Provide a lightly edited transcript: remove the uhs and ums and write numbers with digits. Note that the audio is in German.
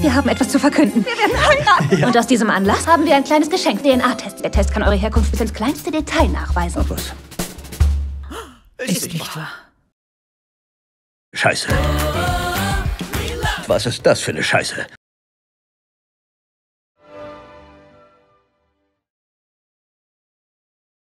Wir haben etwas zu verkünden. Wir werden heiraten. Ja. Und aus diesem Anlass haben wir ein kleines Geschenk. DNA-Test. Der Test kann eure Herkunft bis ins kleinste Detail nachweisen. Ach was. Ist nicht wahr. Scheiße. Was ist das für eine Scheiße?